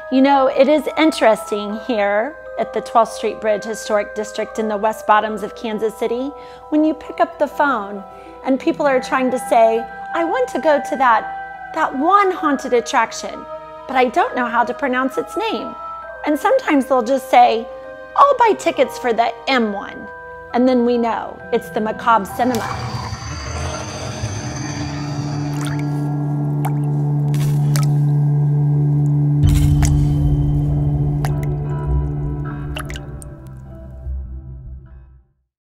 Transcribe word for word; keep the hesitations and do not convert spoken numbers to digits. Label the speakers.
Speaker 1: You know, it is interesting here at the twelfth Street Bridge Historic District in the West Bottoms of Kansas City, when you pick up the phone and people are trying to say, I want to go to that, that one haunted attraction, but I don't know how to pronounce its name. And sometimes they'll just say, I'll buy tickets for the M one. And then we know it's the Macabre Cinema.